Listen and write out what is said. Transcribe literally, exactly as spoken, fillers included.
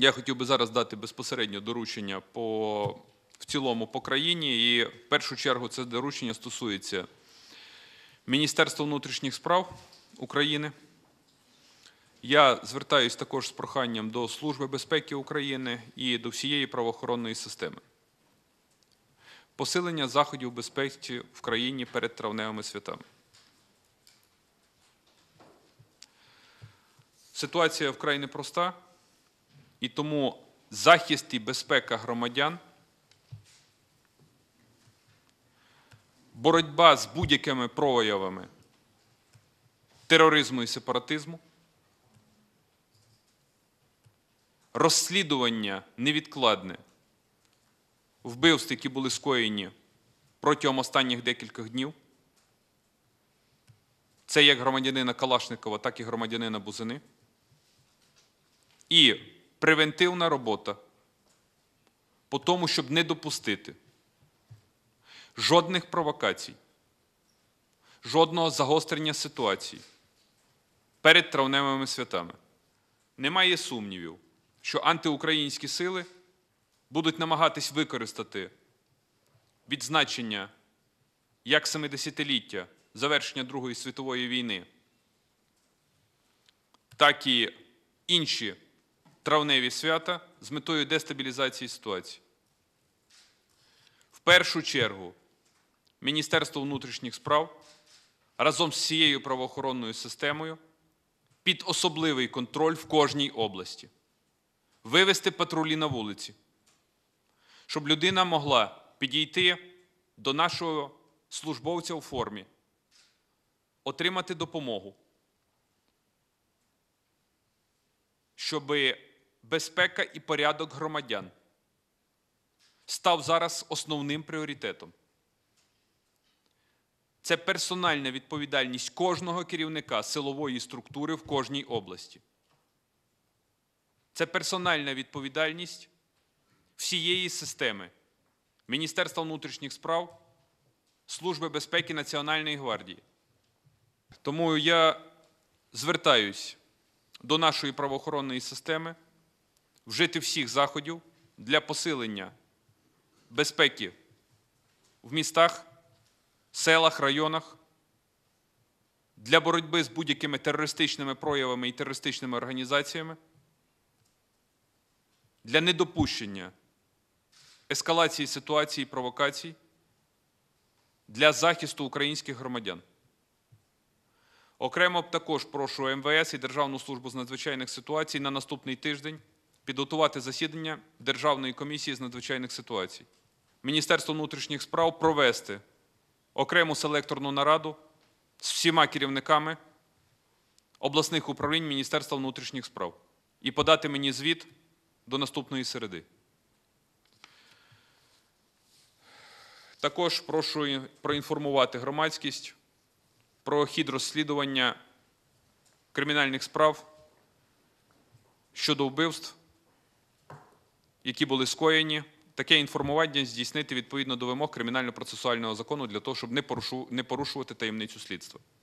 Я хотів би зараз дати безпосередньо доручення по, в цілому по країні. І в першу чергу це доручення стосується Міністерства внутрішніх справ України. Я звертаюся також з проханням до Служби безпеки України і до всієї правоохоронної системи. Посилення заходів безпеки в країні перед травневими святами. Ситуація вкрай непроста, і тому захист і безпека громадян, боротьба з будь-якими проявами тероризму і сепаратизму, розслідування невідкладне вбивств, які були скоєні протягом останніх декількох днів. Це як громадянина Калашникова, так і громадянина Бузини. І превентивна робота по тому, щоб не допустити жодних провокацій, жодного загострення ситуації перед травневими святами. Немає сумнівів, що антиукраїнські сили будуть намагатись використати відзначення як семидесятиліття завершення Другої світової війни, так і інші травневі свята з метою дестабілізації ситуації. В першу чергу Міністерство внутрішніх справ разом з всією правоохоронною системою під особливий контроль в кожній області. Вивести патрулі на вулиці, щоб людина могла підійти до нашого службовця у формі, отримати допомогу, щоб безпека і порядок громадян став зараз основним пріоритетом. Це персональна відповідальність кожного керівника силової структури в кожній області. Це персональна відповідальність всієї системи Міністерства внутрішніх справ, Служби безпеки Національної гвардії. Тому я звертаюсь до нашої правоохоронної системи вжити всіх заходів для посилення безпеки в містах, селах, районах, для боротьби з будь-якими терористичними проявами і терористичними організаціями, для недопущення ескалації ситуації і провокацій, для захисту українських громадян. Окремо також прошу ем ве ес і Державну службу з надзвичайних ситуацій на наступний тиждень підготувати засідання Державної комісії з надзвичайних ситуацій. Міністерство внутрішніх справ провести окрему селекторну нараду з всіма керівниками обласних управлінь Міністерства внутрішніх справ і подати мені звіт до наступної середи. Також прошу проінформувати громадськість про хід розслідування кримінальних справ щодо вбивств, які були скоєні. Таке інформування здійснити відповідно до вимог Кримінально-процесуального закону для того, щоб не порушувати таємницю слідства.